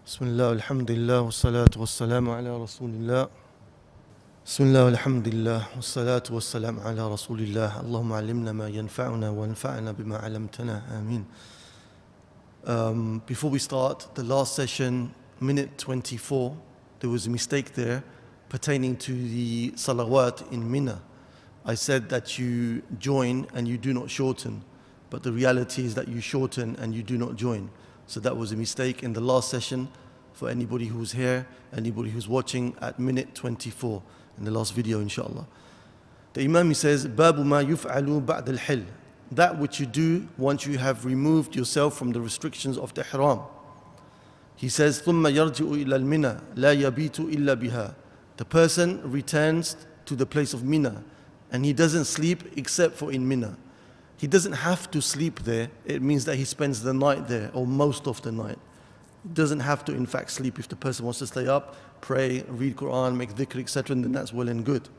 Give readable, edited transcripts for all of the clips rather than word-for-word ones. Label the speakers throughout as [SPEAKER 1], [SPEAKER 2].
[SPEAKER 1] بسم الله والحمد لله والصلاة والسلام على رسول الله. بسم الله والحمد لله والصلاة والسلام على رسول الله. اللهم علمنا ما ينفعنا وانفعنا بما علمتنا. Ameen. Before we start the last session, minute 24, there was a mistake there pertaining to the salawat in Mina. I said that you join and you do not shorten, but the reality is that you shorten and you do not join. So that was a mistake in the last session for anybody who's here, anybody who's watching at minute 24 in the last video, inshallah. The Imam, he says, بَابُ مَا يُفْعَلُ بَعْدَ الْحِلِّ, that which you do once you have removed yourself from the restrictions of the ihram. He says, ثُمَّ يَرْجِعُ إِلَى الْمِنَى لَا يَبِيتُ إِلَّا بِهَا. The person returns to the place of Mina and he doesn't sleep except for in Mina. He doesn't have to sleep there. It means that he spends the night there, or most of the night. He doesn't have to, in fact, sleep. If the person wants to stay up, pray, read Quran, make dhikr, etc., then that's well and good.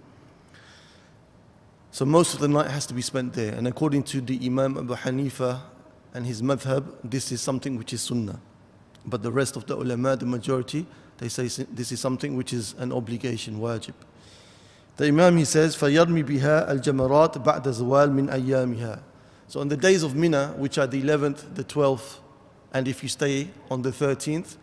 [SPEAKER 1] So most of the night has to be spent there. And according to the Imam Abu Hanifa and his madhab, this is something which is sunnah. But the rest of the ulama, the majority, they say this is something which is an obligation, wajib. The Imam, he says, فَيَرْمِ بِهَا الْجَمَرَاتِ بَعْدَ زَوَالٍ مِنْ أَيَّامِهَا. So on the days of Mina, which are the 11th, the 12th, and if you stay on the 13th,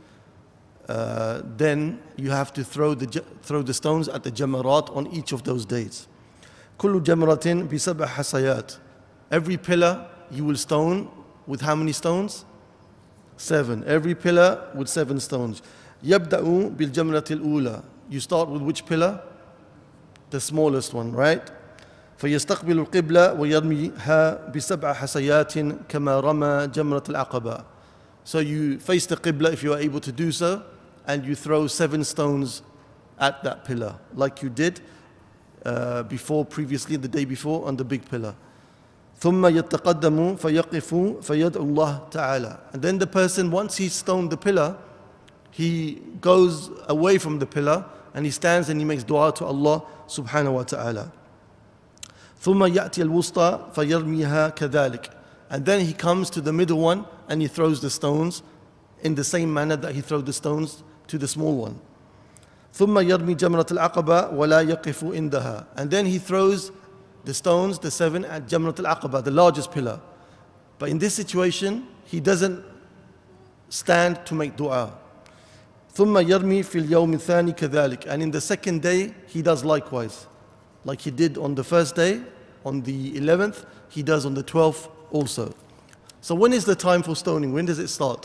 [SPEAKER 1] then you have to throw the stones at the jamarat on each of those days. كُلُّ جَمْرَةٍ بِسَبْعَ حَسَيَاتٍ. Every pillar you will stone with how many stones? 7. Every pillar with 7 stones. يَبْدَأُ بِالْجَمْرَةِ الْأُولَى. You start with which pillar? The smallest one, right? فيستقبل القبلة ويرميها بسبع حسيات كما رمى جمرة العقبة. So you face the Qibla if you are able to do so, and you throw 7 stones at that pillar, like you did previously, the day before, on the big pillar. ثم يتقدم فيقف فيدعو الله تعالى. And then the person, once he's stoned the pillar, he goes away from the pillar and he stands and he makes dua to Allah subhanahu wa ta'ala. ثم يأتي الوسطى فيرميها كذلك. And then he comes to the middle one and he throws the stones in the same manner that he throws the stones to the small one. ثم يرمي جمرة العقبة ولا يقف عندها. And then he throws the stones, the 7, at Jamrat al-Aqaba, the largest pillar. But in this situation, he doesn't stand to make dua. ثم يرمي في اليوم الثاني كذلك. And in the second day, he does likewise. Like he did on the first day, on the 11th, he does on the 12th also. So when is the time for stoning? When does it start?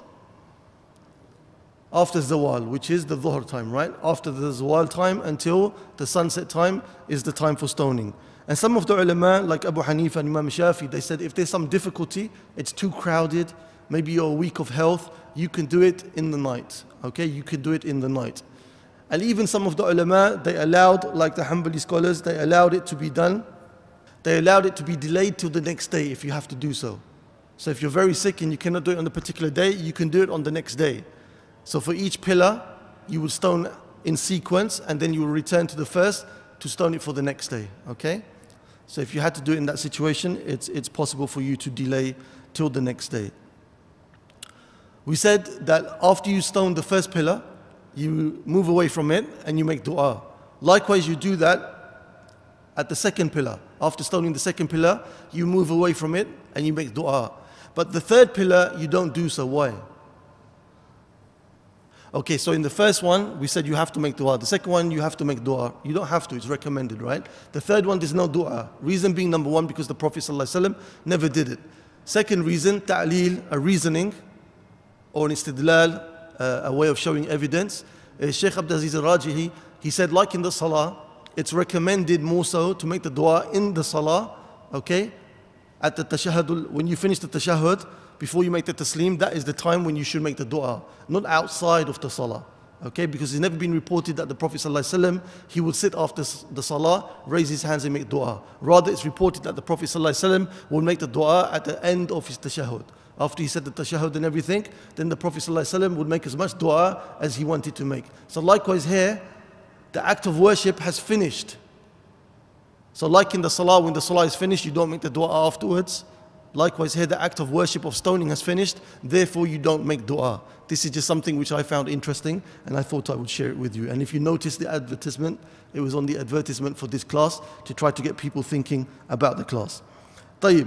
[SPEAKER 1] After Zawal, which is the Dhuhr time, right? After the Zawal time until the sunset time is the time for stoning. And some of the ulama, like Abu Hanifa and Imam Shafi, they said if there's some difficulty, it's too crowded, maybe you're weak of health, you can do it in the night. Okay, you can do it in the night. And even some of the ulama, they allowed, like the Hanbali scholars, they allowed it to be done. They allowed it to be delayed till the next day if you have to do so. So if you're very sick and you cannot do it on a particular day, you can do it on the next day. So for each pillar, you will stone in sequence and then you will return to the first to stone it for the next day, okay? So if you had to do it in that situation, it's possible for you to delay till the next day. We said that after you stone the first pillar, you move away from it and you make dua. Likewise, you do that at the second pillar. After stoning the second pillar, you move away from it and you make dua. But the third pillar, you don't do so. Why? Okay, so in the first one, we said you have to make dua. The second one, you have to make dua. You don't have to, it's recommended, right? The third one, there's no dua. Reason being, number one, because the Prophet ﷺ never did it. Second reason, ta'leel, a reasoning, or an istidlal, a way of showing evidence. Shaykh Abdulaziz al-Rajihi, he said, like in the salah, it's recommended more so to make the dua in the salah, okay? At the tashahhud, when you finish the tashahhud, before you make the taslim, that is the time when you should make the dua, not outside of the salah, okay? Because it's never been reported that the Prophet ﷺ, he would sit after the salah, raise his hands and make dua. Rather, it's reported that the Prophet ﷺ would make the dua at the end of his tashahhud. After he said the tashahhud and everything, then the Prophet ﷺ would make as much dua as he wanted to make. So likewise here, the act of worship has finished. So like in the salah, when the salah is finished, you don't make the dua afterwards. Likewise here, the act of worship of stoning has finished, therefore you don't make dua. This is just something which I found interesting and I thought I would share it with you. And if you notice the advertisement, it was on the advertisement for this class to try to get people thinking about the class. طيب.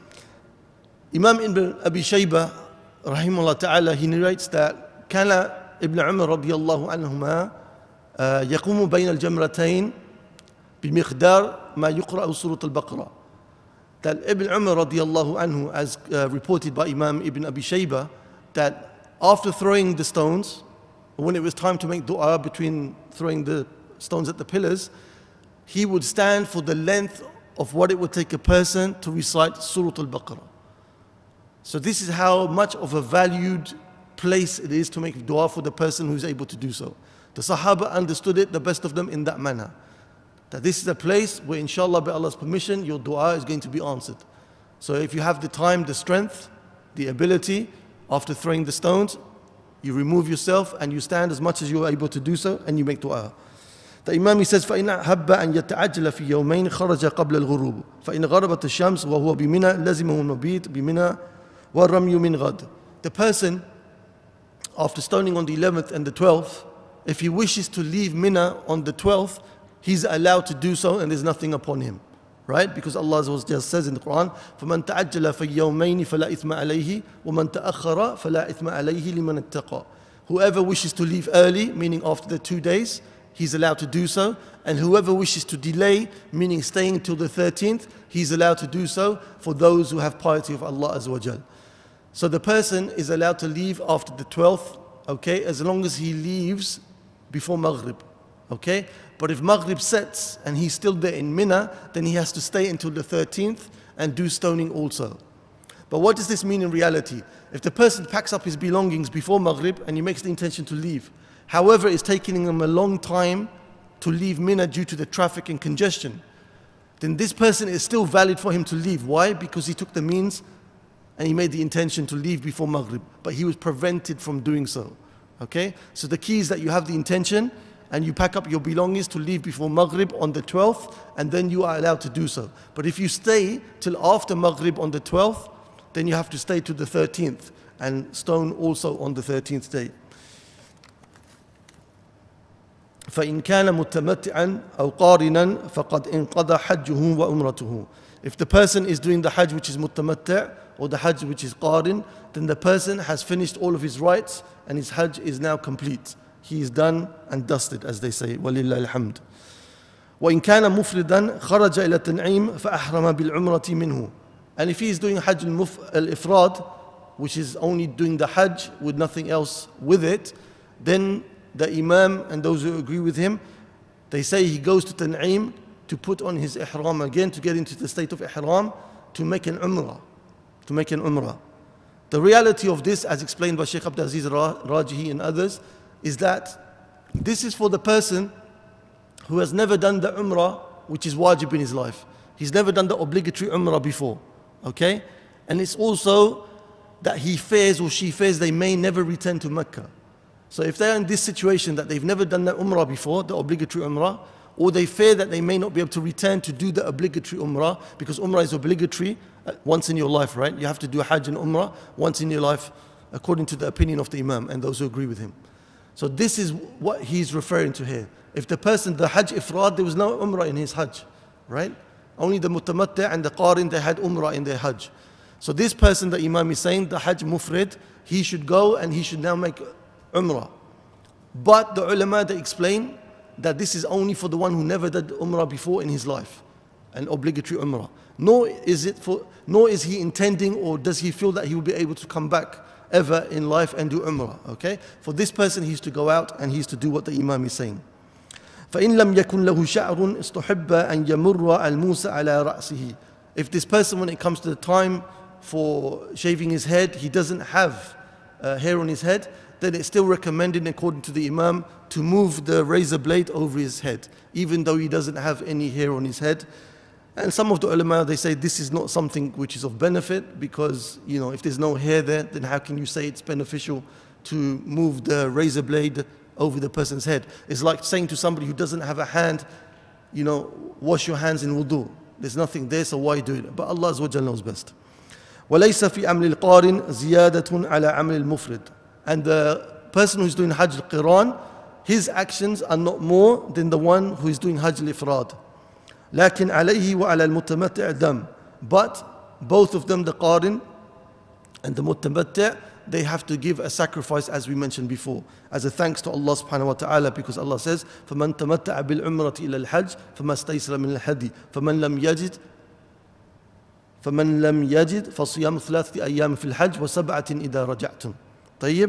[SPEAKER 1] Imam Ibn Abi Shayba, rahimahullah ta'ala, he narrates that كان ابن عمر رضي الله عنهما يقوم بين الجمرتين بمقدار ما يقرأ سورة البقرة. That Ibn Umar radiallahu anhu, as reported by Imam Ibn Abi Shayba, that after throwing the stones, when it was time to make dua between throwing the stones at the pillars, he would stand for the length of what it would take a person to recite Surah Al-Baqarah. So this is how much of a valued place it is to make dua for the person who is able to do so. The Sahaba understood it, the best of them, in that manner. That this is a place where inshallah by Allah's permission your dua is going to be answered. So if you have the time, the strength, the ability, after throwing the stones, you remove yourself and you stand as much as you are able to do so and you make dua. The Imam, he says, فَإِنْ أَحَبَّ أَنْ يَتَعَجَّلَ فِي يَوْمَيْنِ خَرَجَ قَبْلَ الْغُرُوبِ فَإِنْ غَرَبَتِ الشَّمْسُ وَهُوَ بِمِنَى لَزِمَهُ الْمَبِيتُ بِمِنَى وَالرَّمْيُ مِنْ غَدٍ. The person, after stoning on the 11th and the 12th, if he wishes to leave Mina on the 12th, he's allowed to do so and there's nothing upon him. Right? Because Allah just says in the Quran, فَمَنْ تَعَجَّلَ فِي يَوْمَيْنِ فَلَا إِثْمَ عَلَيْهِ وَمَنْ تَأَخَّرَ فَلَا إِثْمَ عَلَيْهِ لِمَنِ اتَّقَى. Whoever wishes to leave early, meaning after the 2 days, he's allowed to do so. And whoever wishes to delay, meaning staying till the 13th, he's allowed to do so for those who have piety of Allah Azza wa Jal. So the person is allowed to leave after the 12th, okay, as long as he leaves before Maghrib. Okay, but if Maghrib sets and he's still there in Mina, then he has to stay until the 13th and do stoning also. But what does this mean in reality? If the person packs up his belongings before Maghrib and he makes the intention to leave, however, it's taking him a long time to leave Mina due to the traffic and congestion, then this person is still valid for him to leave. Why? Because he took the means and he made the intention to leave before Maghrib, but he was prevented from doing so. Okay, so the key is that you have the intention and you pack up your belongings to leave before Maghrib on the 12th, and then you are allowed to do so. But if you stay till after Maghrib on the 12th, then you have to stay to the 13th and stone also on the 13th day. فَإِنْ كَانَ مُتَّمَتِّعًا أَوْ قَارِنًا فَقَدْ انْقَضَى حَجُّهُ وَأُمْرَتُهُ. If the person is doing the Hajj which is mutamatta' or the Hajj which is qarin, then the person has finished all of his rights and his Hajj is now complete. He is done and dusted, as they say. وَلِلَّهِ الْحَمْدِ. وَإِنْ كَانَ مُفْرِدًا خَرَجَ إِلَى التَّنْعِيمِ فَأَحْرَمَ بِالْعُمْرَةِ مِنْهُ. And if he is doing Hajj al-Ifrad, which is only doing the Hajj with nothing else with it, then the Imam and those who agree with him, they say he goes to Tan'im to put on his Ihram again, to get into the state of Ihram, to make an Umrah. To make an Umrah. The reality of this, as explained by Shaykh Abdul Aziz Rajihi and others, is that this is for the person who has never done the Umrah, which is wajib in his life. He's never done the obligatory Umrah before. Okay? And it's also that he fears or she fears they may never return to Mecca. So if they're in this situation that they've never done the Umrah before, the obligatory Umrah, or they fear that they may not be able to return to do the obligatory Umrah, because Umrah is obligatory once in your life, right? You have to do Hajj and Umrah once in your life, according to the opinion of the Imam and those who agree with him. So this is what he's referring to here. If the person, the Hajj Ifrad, there was no Umrah in his Hajj, right? Only the Mutamatta' and the Qarin, they had Umrah in their Hajj. So this person, the Imam is saying, the Hajj Mufrid, he should go and he should now make Umrah. But the ulama, they explain that this is only for the one who never did Umrah before in his life, an obligatory Umrah. Nor is he intending, or does he feel that he will be able to come back ever in life and do Umrah. Okay? For this person, he is to go out and he is to do what the Imam is saying. فَإِن لَمْ يَكُنْ لَهُ شَعْرٌ اسْتُحِبَّ أَنْ يَمُرَّ الْمُوسَى عَلَى رَأْسِهِ. If this person, when it comes to the time for shaving his head, he doesn't have hair on his head, then it's still recommended, according to the Imam, to move the razor blade over his head, even though he doesn't have any hair on his head. And some of the ulama, they say this is not something which is of benefit, because, you know, if there's no hair there, then how can you say it's beneficial to move the razor blade over the person's head? It's like saying to somebody who doesn't have a hand, you know, wash your hands in wudu. There's nothing there, so why do it? But Allah Azza wa Jalla knows best. وَلَيْسَ فِي عَمْلِ الْقَارِنِ زِيَادَةٌ عَلَى عَمْلِ الْمُفْرِدِ. And the person who's doing Hajj al-Qiran, his actions are not more than the one who is doing Hajj al-Ifrad. لكن عليه وعلى المتمتع دم. But both of them, the Qarin and the Mutamatти', they have to give a sacrifice, as we mentioned before, as a thanks to Allah subhanahu wa ta'ala, because Allah says, فَمَنْ تَمَتَّعَ بِالْعُمْرَةِ إِلَى الْحَجِّ فَمَا اسْتَيْسَرَ مِنَ الْهَدْيِ فمن لم يجد فصيام ثلاثة أيام في الحج وسبعة إذا رجعتم. طيب.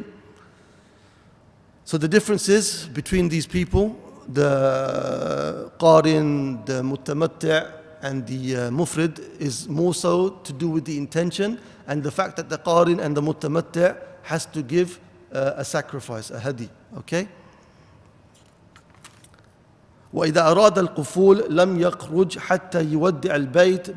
[SPEAKER 1] So the differences between these people, the Qarin, the Mutamatti' and the Mufrid, is more so to do with the intention and the fact that the Qarin and the Mutamatti' has to give a sacrifice, a hadi. Okay? وإذا أراد القفول لم يخرج حتى يودع البيت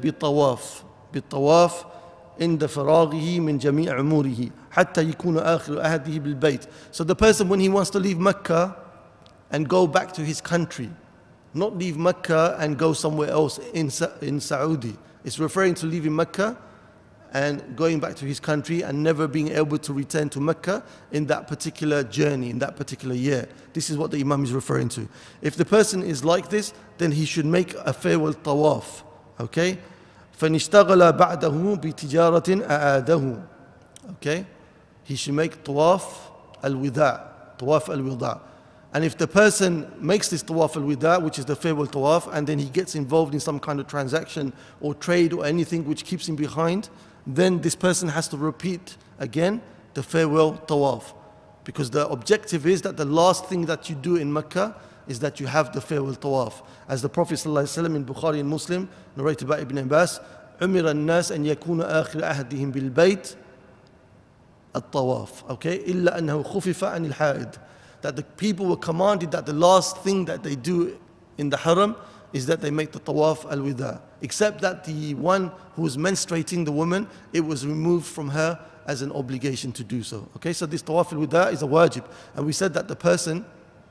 [SPEAKER 1] بالطواف عند فراغه من جميع أموره حتى يكون آخر عهده بالبيت. So the person, when he wants to leave Mecca and go back to his country, not leave Mecca and go somewhere else in Saudi, it's referring to leaving Mecca and going back to his country and never being able to return to Mecca in that particular journey, in that particular year. This is what the Imam is referring to. If the person is like this, then he should make a farewell tawaf. Okay? فَنِشْتَغَلَ بَعْدَهُ بِتِجَارَةٍ أَعَادَهُ. Okay? He should make tawaf al-wida'. Tawaf al-wida'. And if the person makes this tawaf al-wida', which is the farewell tawaf, and then he gets involved in some kind of transaction or trade or anything which keeps him behind, then this person has to repeat again the farewell tawaf. Because the objective is that the last thing that you do in Mecca is that you have the farewell tawaf. As the Prophet ﷺ in Bukhari and Muslim, narrated by Ibn Abbas, عُمِرَ النَّاسِ أَن يَكُونَ آخِرَ أَهْدِهِمْ بِالْبَيْتِ الطواف. Okay? إِلَّا أَنَّهُ خُفِفَ عَنِ الْحَائِدِ. That the people were commanded that the last thing that they do in the haram is that they make the tawaf al-wida'. Except that the one who was menstruating, the woman, it was removed from her as an obligation to do so. Okay, so this tawaf al-wida' is a wajib. And we said that the person,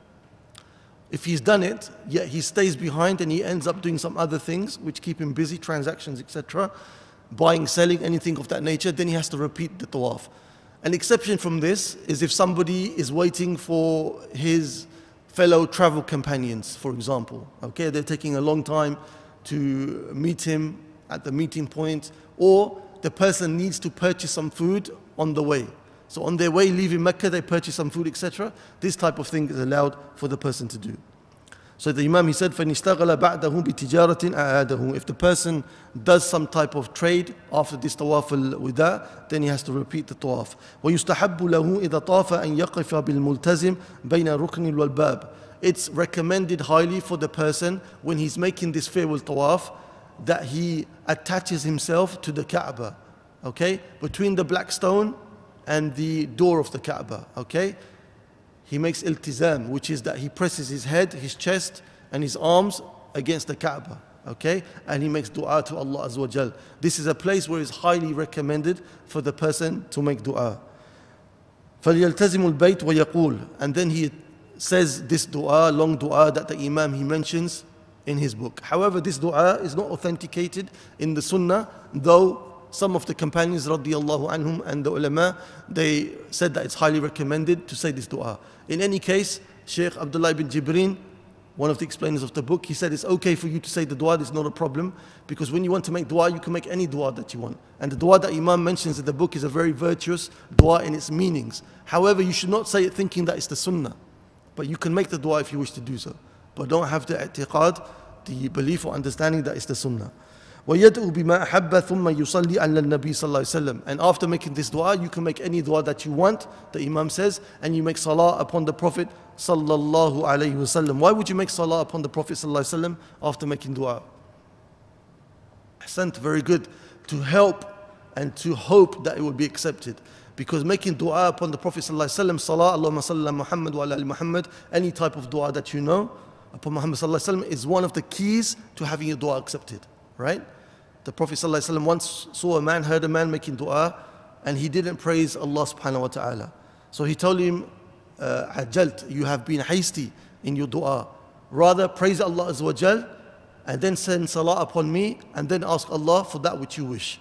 [SPEAKER 1] if he's done it, yet he stays behind and he ends up doing some other things which keep him busy, transactions, etc., buying, selling, anything of that nature, then he has to repeat the tawaf. An exception from this is if somebody is waiting for his fellow travel companions, for example. Okay, they're taking a long time to meet him at the meeting point, or the person needs to purchase some food on the way. So on their way leaving Mecca, they purchase some food, etc. This type of thing is allowed for the person to do. So the Imam, he said, فَنِشْتَغَلَ بَعْدَهُ بِتِجَارَةٍ أَعَادَهُ. If the person does some type of trade after this tawaf al-wida', then he has to repeat the tawaf. وَيُسْتَحَبُّ لَهُ إِذَا طَافَ أَن يَقِفَ بِالْمُلْتَزِمِ بَيْنَ الرُّكْنِ وَالْبَابِ. It's recommended highly for the person, when he's making this farewell tawaf, that he attaches himself to the Kaaba. Okay? Between the black stone and the door of the Kaaba. Okay? He makes iltizam, which is that he presses his head, his chest, and his arms against the Kaaba. Okay? And he makes dua to Allah Azza wa Jal. This is a place where it's highly recommended for the person to make dua. فَلْيَلْتَزِمُ الْبَيْتِ وَيَقُولُ. And then he says this dua, long dua that the Imam, he mentions in his book. However, this dua is not authenticated in the Sunnah, though some of the companions radiallahu anhum and the ulama, they said that it's highly recommended to say this dua. In any case, Shaykh Abdullah ibn Jibreen, one of the explainers of the book, he said it's okay for you to say the dua, there's not a problem, because when you want to make dua, you can make any dua that you want. And the dua that Imam mentions in the book is a very virtuous dua in its meanings. However, you should not say it thinking that it's the Sunnah, but you can make the dua if you wish to do so. But don't have the i'tiqad, the belief or understanding that it's the Sunnah. وَيَدْعُ بِمَا أَحَبَّ ثُمَّ يُصَلِّي عَلَى النَّبِي صلى الله عليه وسلم. And after making this dua, you can make any dua that you want, the Imam says, and you make salah upon the Prophet sallallahu alayhi wasallam. Why would you make salah upon the Prophet sallallahu alayhi wasallam after making dua? Ahsant, very good. To help and to hope that it will be accepted. Because making dua upon the Prophet sallallahu alayhi wasallam, salah, Allahumma salli ala Muhammad wa ala ali Muhammad, any type of dua that you know upon Muhammad sallallahu alayhi wasallam is one of the keys to having your dua accepted. Right? The Prophet ﷺ once saw a man, heard a man making dua, and he didn't praise Allah subhanahu wa ta'ala. So he told him, Ajalt, you have been hasty in your dua. Rather praise Allah Azza wa Jal, and then send salah upon me, and then ask Allah for that which you wish.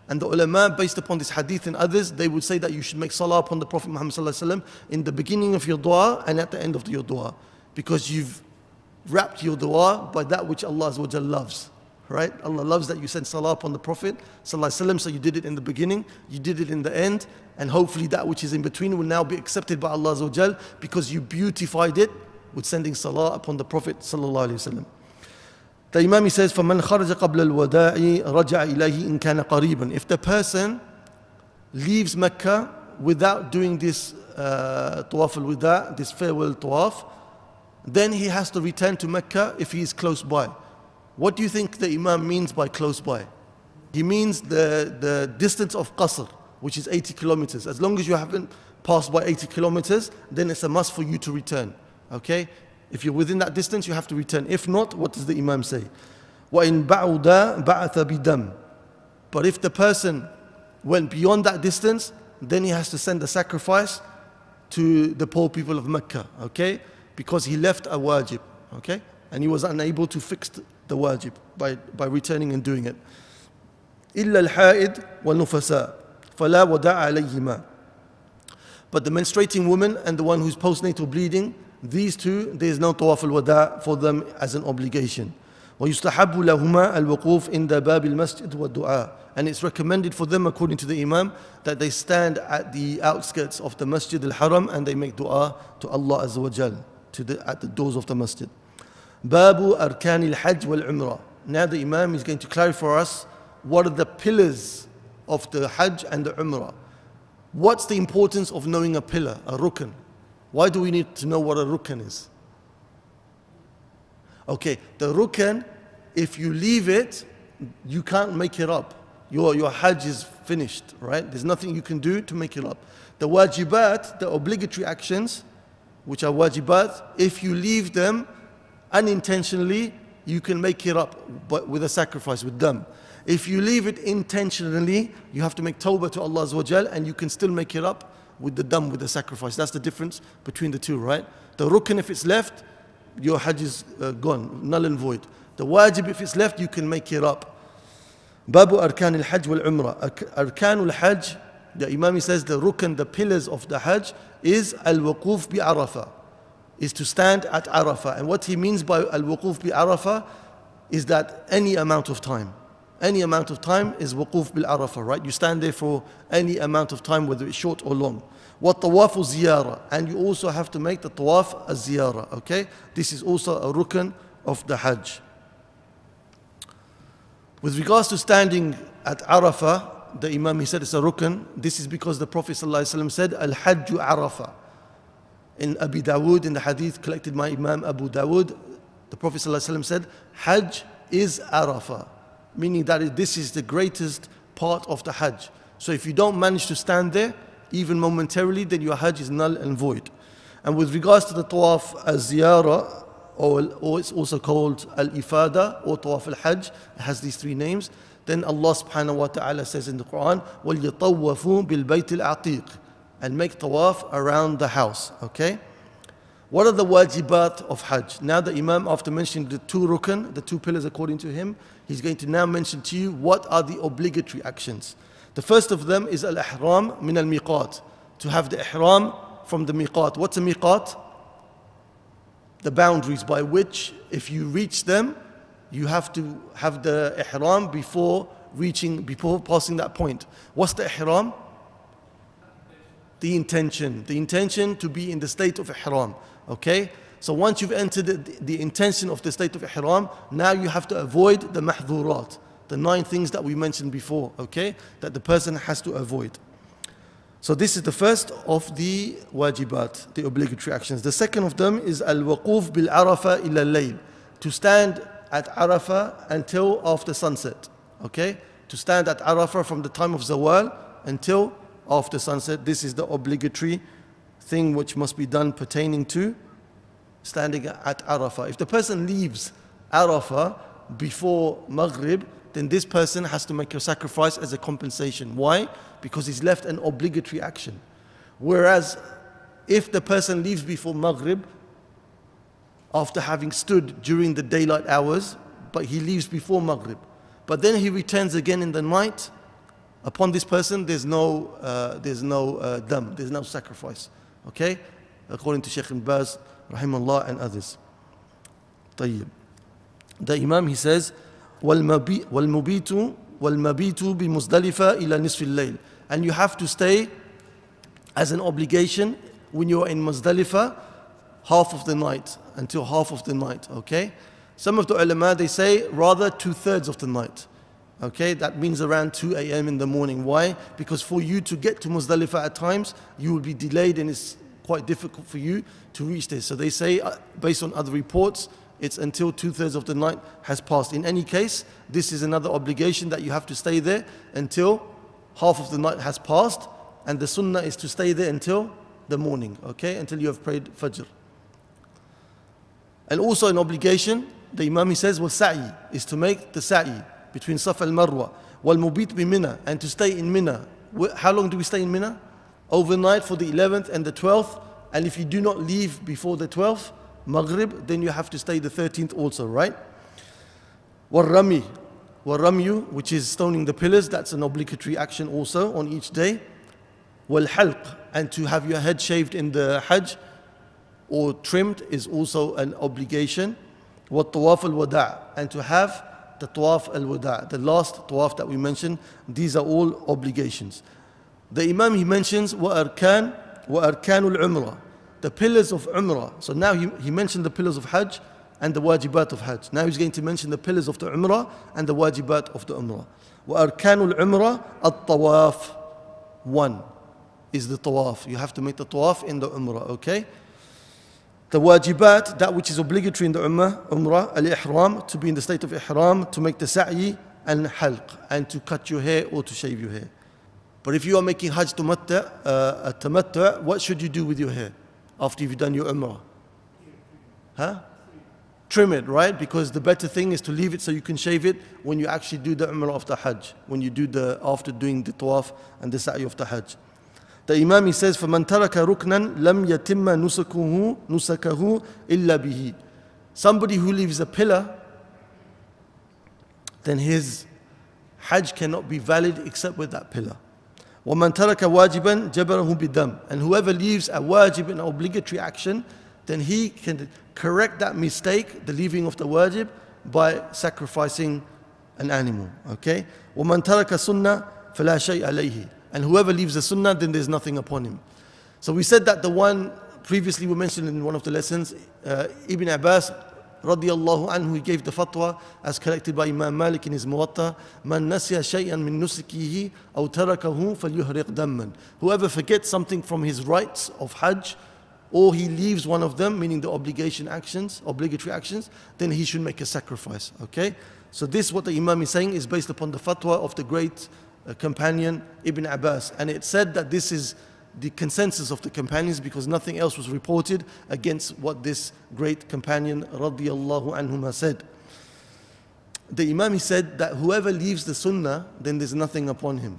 [SPEAKER 1] And the ulama, based upon this hadith and others, they would say that you should make salah upon the Prophet Muhammad in the beginning of your dua and at the end of your dua. Because you've wrapped your dua by that which Allah Azza wa Jal loves. Right? Allah loves that you send salah upon the Prophet so you did it in the beginning, you did it in the end, and hopefully that which is in between will now be accepted by Allah Azza wa Jal because you beautified it with sending salah upon the Prophet sallallahu alaihi wasallam. The Imam says, فَمَنْ خَرَجَ قَبْلَ الْوَدَاعِ رَجَعَ إِلَيْهِ إِنْ كَانَ قَرِيبًا. If the person leaves Mecca without doing this tawaf al-wada', this farewell tawaf, then he has to return to Mecca if he is close by. What do you think the Imam means by close by? He means the distance of qasr, which is 80 kilometers. As long as you haven't passed by 80 kilometers, then it's a must for you to return. Okay? If you're within that distance, you have to return. If not, what does the Imam say? وَإِن بَعُدَ بَعَثَ بِدَمٍ. But if the person went beyond that distance, then he has to send a sacrifice to the poor people of Mecca. Okay? Because he left a wajib. Okay? And he was unable to fix the wajib by returning and doing it. إِلَّا الْحَائِدْ وَالنُّفَسَاء فَلَا وَدَاءَ عَلَيْهِمَا. But the menstruating woman and the one who's postnatal bleeding, these two, there is no tawaf al-wada' for them as an obligation. وَيُسْتَحَبُّ لَهُمَا الْوُقُوفِ عِنْدَ بَابِ الْمَسْجِدِ وَالدُّعَاء. And it's recommended for them, according to the Imam, that they stand at the outskirts of the Masjid al-Haram and they make dua to Allah Azza wa Jal at the doors of the Masjid. Babu Arkan al-Hajj wal-Umrah. Now the Imam is going to clarify for us what are the pillars of the Hajj and the Umrah. What's the importance of knowing a pillar, a rukn? Why do we need to know what a rukn is? Okay, the rukn, if you leave it, you can't make it up. Your Hajj is finished, right? There's nothing you can do to make it up. The wajibat, the obligatory actions, which are wajibat, if you leave them unintentionally, you can make it up but with a sacrifice, with them. If you leave it intentionally, you have to make tawbah to Allah Azza wa Jal, and you can still make it up with the dam, with the sacrifice. That's the difference between the two, right? The rukn, if it's left, your Hajj is gone, null and void. The wajib, if it's left, you can make it up. Babu Arkan al-Hajj wal-Umrah. Arkan al-Hajj, the Imam says the rukn, the pillars of the Hajj is al-Wuquf bi Arafah, is to stand at Arafah. And what he means by al-Wuquf bi Arafah is that any amount of time. Any amount of time is wuquf bil Arafah, right? You stand there for any amount of time, whether it's short or long. What tawafu ziyara, and you also have to make the tawaf as ziyara, okay? This is also a rukn of the Hajj. With regards to standing at Arafah, the Imam, he said it's a rukn. This is because the Prophet ﷺ said, Al-Hajju Arafah. In Abi Dawood, in the hadith collected by Imam Abu Dawood, the Prophet ﷺ said, Hajj is Arafah. Meaning that this is the greatest part of the Hajj. So if you don't manage to stand there, even momentarily, then your Hajj is null and void. And with regards to the Tawaf al-Ziyara, or it's also called al-Ifada or Tawaf al-Hajj, it has these three names, then Allah subhanahu wa ta'ala says in the Quran, وَلْيَطَوَّفُوا بِالْبَيْتِ الْعَتِيقِ, and make tawaf around the house, okay? What are the wajibat of Hajj? Now the Imam, after mentioning the two rukn, the two pillars according to him, he's going to now mention to you what are the obligatory actions. The first of them is al-ihram min al-miqat, to have the ihram from the miqat. What's a miqat? The boundaries by which, if you reach them, you have to have the ihram before passing that point. What's the ihram? The intention to be in the state of ihram. Okay? So once you've entered the intention of the state of ihram, now you have to avoid the mahdhurat, the 9 things that we mentioned before, okay? That the person has to avoid. So this is the first of the wajibat, the obligatory actions. The second of them is al-waquf bil Arafah ila al-layl, to stand at Arafah until after sunset, okay? To stand at Arafah from the time of zawal until after sunset. This is the obligatory thing which must be done pertaining to standing at Arafah. If the person leaves Arafah before Maghrib, then this person has to make a sacrifice as a compensation. Why? Because he's left an obligatory action. Whereas if the person leaves before Maghrib, after having stood during the daylight hours, but he leaves before Maghrib, but then he returns again in the night, Upon this person, there's no dam, there's no sacrifice. Okay? According to Shaykh ibn Baz, rahimahullah, and others. طيب. The Imam, he says, وَالْمَبِيتُ بِمُزْدَلِفَةِ إِلَى نِصْفِ اللَّيْلِ. And you have to stay as an obligation when you are in Muzdalifah, half of the night, until half of the night, okay? Some of the ulama, they say rather 2/3 of the night. Okay, that means around 2 a.m. in the morning. Why? Because for you to get to Muzdalifah at times, you will be delayed and it's quite difficult for you to reach this. So they say, based on other reports, it's until 2/3 of the night has passed. In any case, this is another obligation that you have to stay there until half of the night has passed, and the sunnah is to stay there until the morning, okay, until you have prayed Fajr. And also an obligation, the Imam, he says, was-sa'i, is to make the sa'i between Safa and Marwa, wal-mubit bi Mina, and to stay in Mina. How long do we stay in Mina? Overnight for the 11th and the 12th, and if you do not leave before the 12th, Maghrib, then you have to stay the 13th also, right? Wal-ramyu, which is stoning the pillars, that's an obligatory action also on each day. Wal-halq, and to have your head shaved in the Hajj or trimmed is also an obligation. Wat-tawaf al-wada', and to have the tawaf al-wada', the last tawaf that we mentioned. These are all obligations. The Imam, he mentions wa-arkan al-umrah, the pillars of umrah. So now he mentioned the pillars of Hajj and the wajibat of Hajj. Now he's going to mention the pillars of the umrah and the wajibat of the umrah. Wa-arkan al-umrah at-tawaf. One is the tawaf. You have to make the tawaf in the umrah, okay? The wajibat, that which is obligatory in the umrah, al-ihram, to be in the state of ihram, to make the sa'i, and halq, and to cut your hair or to shave your hair. But if you are making Hajj tamattu', what should you do with your hair after you've done your umrah? Huh? Trim it, right? Because the better thing is to leave it so you can shave it when you actually do the umrah of the Hajj, when you do after doing the tawaf and the sa'i of the Hajj. The Imam, he says, فَمَنْ تَرَكَ رُكْنًا لَمْ يَتِمَّ نُسَكَهُ إِلَّا بِهِ. Somebody who leaves a pillar, then his Hajj cannot be valid except with that pillar. وَمَنْ تَرَكَ وَاجِبًا جَبَرَهُ بِالدَّمِ. And whoever leaves a wajib, an obligatory action, then he can correct that mistake, the leaving of the wajib, by sacrificing an animal. Okay? وَمَنْ تَرَكَ سُنَّةً فَلَا شَيْءَ عَلَيْهِ. And whoever leaves the sunnah, then there's nothing upon him. So we said that the one previously we mentioned in one of the lessons, Ibn Abbas radiyallahu anhu, he gave the fatwa as collected by Imam Malik in his Muwatta, Man nasiya shay'an min nusikihi aw tarakahu falyuhriq damman. Whoever forgets something from his rites of Hajj, or he leaves one of them, meaning the obligatory actions, then he should make a sacrifice. Okay? So this, what the Imam is saying, is based upon the fatwa of the great companion Ibn Abbas, and it said that this is the consensus of the companions because nothing else was reported against what this great companion radiyallahu anhuma said. The Imam, he said that whoever leaves the sunnah, then there's nothing upon him.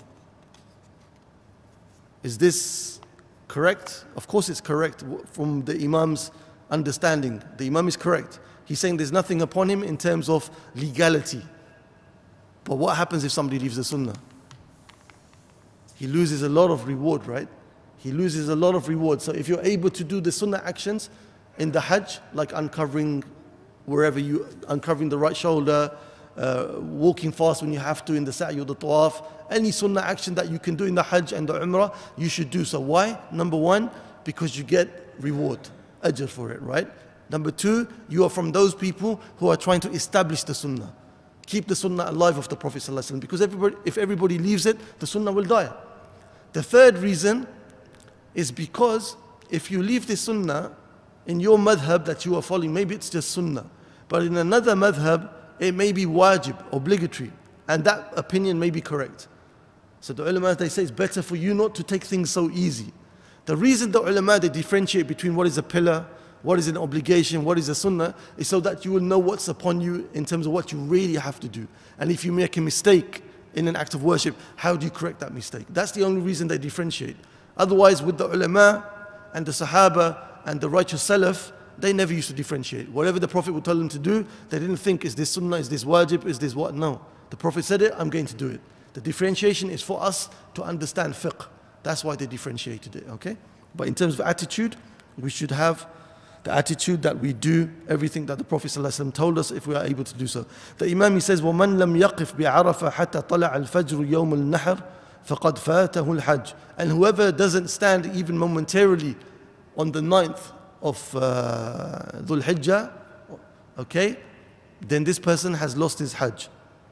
[SPEAKER 1] Is this correct? Of course it's correct from the Imam's understanding. The Imam is correct. He's saying there's nothing upon him in terms of legality. But what happens if somebody leaves the sunnah? He loses a lot of reward, right? He loses a lot of reward. So if you're able to do the sunnah actions in the Hajj, like uncovering the right shoulder, walking fast when you have to in the sa'i or the tawaf, any sunnah action that you can do in the Hajj and the Umrah, you should do so. Why? Number one, because you get reward, ajr for it, right? Number two, you are from those people who are trying to establish the sunnah. Keep the sunnah alive of the Prophet ﷺ, because if everybody leaves it, the sunnah will die. The third reason is because if you leave the sunnah in your madhab that you are following, maybe it's just sunnah, but in another madhab, it may be wajib, obligatory, and that opinion may be correct. So the ulama, they say it's better for you not to take things so easy. The reason the ulama, they differentiate between what is a pillar, what is an obligation, what is a sunnah, is so that you will know what's upon you in terms of what you really have to do. And if you make a mistake in an act of worship, how do you correct that mistake? That's the only reason they differentiate. Otherwise, with the ulama and the sahaba and the righteous salaf, they never used to differentiate. Whatever the Prophet would tell them to do, they didn't think, is this sunnah, is this wajib, is this what? No. The Prophet said it, I'm going to do it. The differentiation is for us to understand fiqh. That's why they differentiated it, okay? But in terms of attitude, we should have the attitude that we do everything that the Prophet ﷺ told us if we are able to do so. The Imam, he says, وَمَنْ لَمْ يَقِفْ بِعَرَفَ حَتَّى طَلَعَ الْفَجْرُ يَوْمَ النَّحْرِ فَقَدْ فَاتَهُ الْحَجِّ. And whoever doesn't stand even momentarily on the 9th of Dhul Hijjah, okay, then this person has lost his Hajj.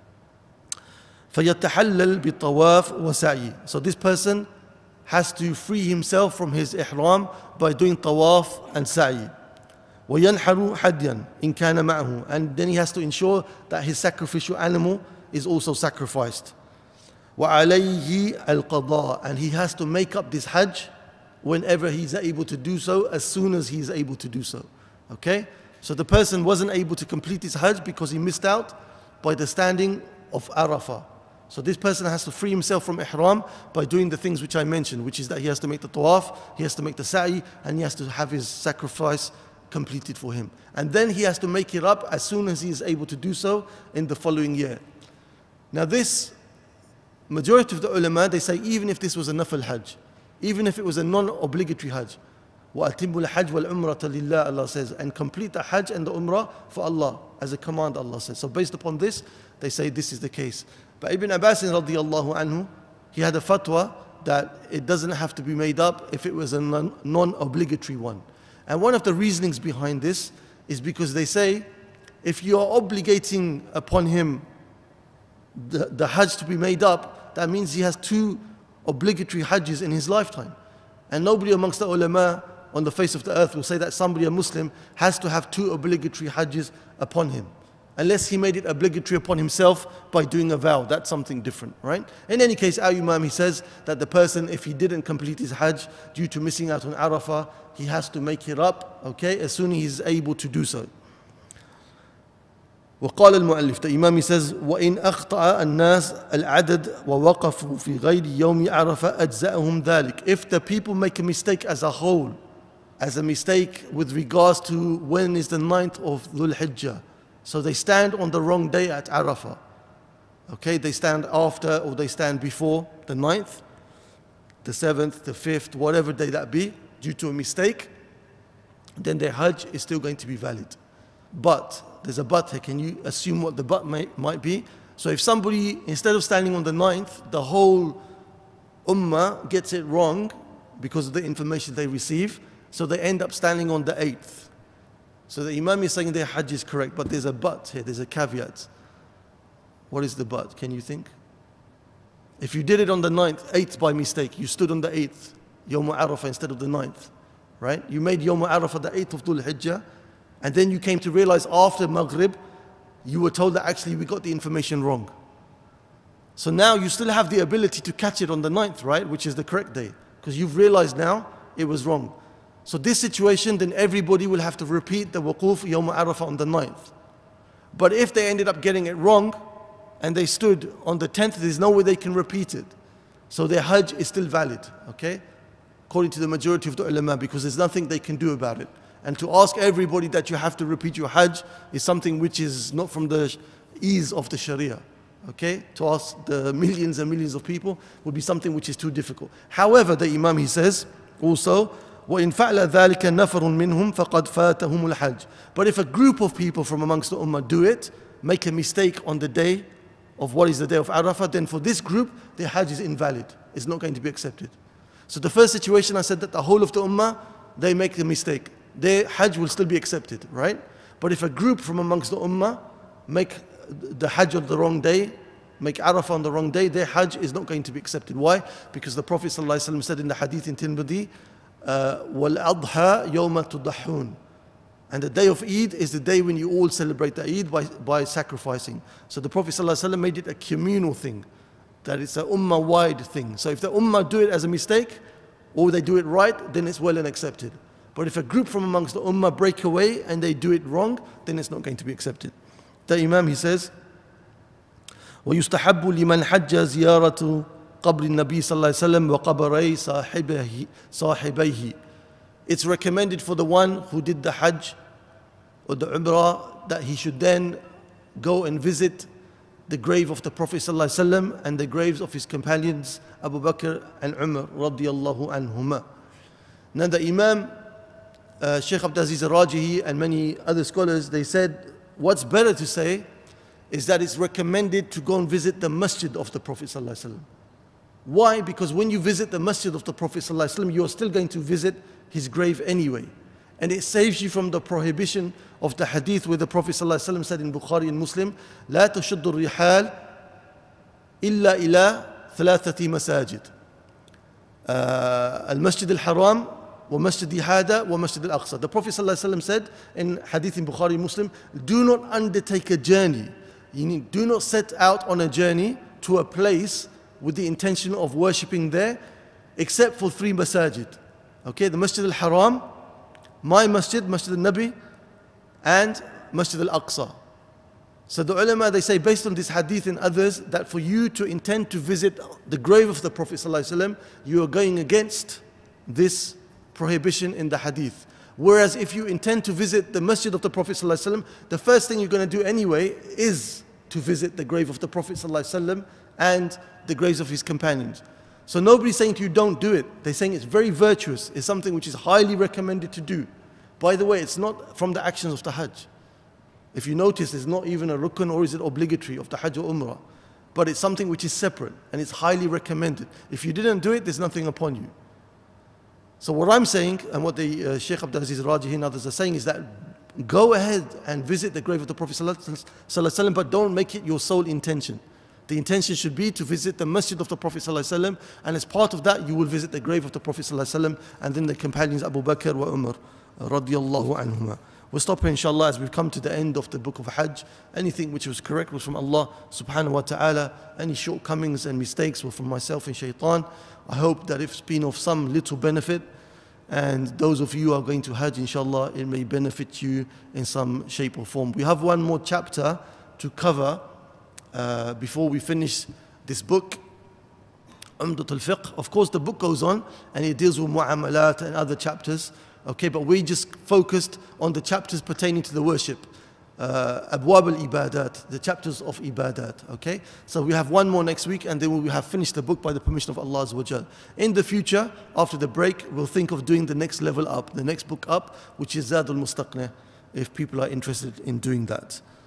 [SPEAKER 1] فَيَتَحَلَّلْ بِالطَّوَافِ وَسَعْيِ. So this person has to free himself from his ihram by doing tawaf and sa'i. وَيَنْحَرُ حَدْيًا إِنْ كَانَ مَعَهُ. And then he has to ensure that his sacrificial animal is also sacrificed. وَعَلَيْهِ الْقَضَاء. And he has to make up this Hajj whenever he's able to do so, as soon as he's able to do so. Okay? So the person wasn't able to complete his Hajj because he missed out by the standing of Arafah. So this person has to free himself from ihram by doing the things which I mentioned, which is that he has to make the tawaf, he has to make the sa'i, and he has to have his sacrifice completed for him. And then he has to make it up as soon as he is able to do so in the following year. Now this, majority of the ulama, they say even if this was a nafil hajj, even if it was a non-obligatory hajj, وَأَتِمُّ الْحَجْجَ وَالْعُمْرَةَ لِلَّهِ, Allah says, and complete the hajj and the umrah for Allah, as a command Allah says. So based upon this, they say this is the case. But Ibn Abbas radiallahu anhu, he had a fatwa that it doesn't have to be made up if it was a non-obligatory one. And one of the reasonings behind this is because they say, if you are obligating upon him the hajj to be made up, that means he has 2 obligatory hajjs in his lifetime. And nobody amongst the ulama on the face of the earth will say that somebody, a Muslim, has to have 2 obligatory hajjs upon him. Unless he made it obligatory upon himself by doing a vow. That's something different, right? In any case, our Imam, he says that the person, if he didn't complete his Hajj due to missing out on Arafah, he has to make it up, okay, as soon as he's able to do so. وقال المؤلف, the Imam, he says, وإن أخطأ الناس العدد ووقفوا في غير يوم عرفة أجزأهم ذلك. If the people make a mistake as a whole, as a mistake with regards to when is the 9th of Dhul Hijjah, so they stand on the wrong day at Arafah. Okay, they stand after or they stand before the 9th, the 7th, the 5th, whatever day that be, due to a mistake, then their Hajj is still going to be valid. But, there's a but here, can you assume what the but might be? So if somebody, instead of standing on the 9th, the whole ummah gets it wrong because of the information they receive, so they end up standing on the 8th. So the Imam is saying their Hajj is correct, but there's a but here, there's a caveat. What is the but? Can you think? If you did it on the 8th by mistake, you stood on the 8th, Yawm Arafah instead of the 9th, right? You made Yawm Arafah the 8th of Dhul Hijjah, and then you came to realize after Maghrib, you were told that actually we got the information wrong. So now you still have the ability to catch it on the 9th, right? Which is the correct day, because you've realized now it was wrong. So this situation, then everybody will have to repeat the wuquf Yawm Arafah on the 9th. But if they ended up getting it wrong, and they stood on the 10th, there's no way they can repeat it. So their Hajj is still valid, okay? According to the majority of the ulama, because there's nothing they can do about it. And to ask everybody that you have to repeat your Hajj is something which is not from the ease of the Sharia. Okay? To ask the millions and millions of people would be something which is too difficult. However, the Imam, he says also, وَإِن فَعْلَ ذَلِكَ نَفَرٌ مِّنْهُمْ فَقَدْ فَاتَهُمُ الْحَجِّ. But if a group of people from amongst the Ummah do it, make a mistake on the day of what is the day of Arafah, then for this group, their Hajj is invalid. It's not going to be accepted. So the first situation I said that the whole of the Ummah, they make a mistake. Their Hajj will still be accepted, right? But if a group from amongst the Ummah make the Hajj on the wrong day, make Arafah on the wrong day, their Hajj is not going to be accepted. Why? Because the Prophet ﷺ said in the hadith in Tirmidhi, وَالْأَضْحَى يَوْمَ تُضَحُّونَ. And the day of Eid is the day when you all celebrate the Eid by sacrificing. So the Prophet ﷺ made it a communal thing, that it's an Ummah-wide thing. So if the Ummah do it as a mistake, or they do it right, then it's well and accepted. But if a group from amongst the Ummah break away and they do it wrong, then it's not going to be accepted. The Imam, he says, وَيُسْتَحَبُّ لِمَنْ حَجَّ زِيَارَةُ قَبْرِ النَّبِي صلى الله عليه وسلم وَقَبْرَيْ صَاحِبَيْهِ. It's recommended for the one who did the Hajj or the Umrah that he should then go and visit the grave of the Prophet ﷺ and the graves of his companions Abu Bakr and Umar radiyallahu anhuma. Now the Imam Shaykh Abdulaziz Rajihi and many other scholars, they said what's better to say is that it's recommended to go and visit the masjid of the Prophet ﷺ. Why? Because when you visit the masjid of the Prophet ﷺ, you are still going to visit his grave anyway. And it saves you from the prohibition of the hadith where the Prophet ﷺ said in Bukhari and Muslim, لا تشد الرحال إلا إلى ثلاثة مساجد المسجد الحرام ومسجد هذا ومسجد الأقصى. The Prophet ﷺ said in hadith in Bukhari and Muslim, do not undertake a journey. Do not set out on a journey to a place with the intention of worshipping there, except for 3 masajid. Okay, the Masjid al-Haram, my masjid, Masjid al-Nabi, and Masjid al-Aqsa. So the ulama, they say based on this hadith and others, that for you to intend to visit the grave of the Prophet ﷺ, you are going against this prohibition in the hadith. Whereas if you intend to visit the masjid of the Prophet ﷺ, the first thing you're going to do anyway is to visit the grave of the Prophet ﷺ and the graves of his companions. So nobody's saying to you don't do it. They're saying it's very virtuous. It's something which is highly recommended to do. By the way, it's not from the actions of the Hajj. If you notice, it's not even a rukun or is it obligatory of the Hajj or Umrah. But it's something which is separate and it's highly recommended. If you didn't do it, there's nothing upon you. So what I'm saying, and what the Shaykh Abdulaziz Rajihi and others are saying, is that go ahead and visit the grave of the Prophet ﷺ, but don't make it your sole intention. The intention should be to visit the masjid of the Prophet ﷺ, and as part of that you will visit the grave of the Prophet ﷺ and then the companions Abu Bakr wa Umar radiyallahu anhuma. We'll stop here inshallah as we've come to the end of the book of Hajj. Anything which was correct was from Allah subhanahu wa ta'ala. Any shortcomings and mistakes were from myself and shaitan. I hope that if it's been of some little benefit, and those of you who are going to Hajj, inshallah, it may benefit you in some shape or form. We have one more chapter to cover before we finish this book, undat-al-fiqh. Of course, the book goes on and it deals with mu'amalat and other chapters. Okay, but we just focused on the chapters pertaining to the worship. Abwab al-ibadat, the chapters of ibadat. Okay, so we have one more next week and then we will have finished the book by the permission of Allah Azza wa Jal. In the future, after the break, we'll think of doing the next level up, the next book up, which is Zad al-Mustaqni, if people are interested in doing that.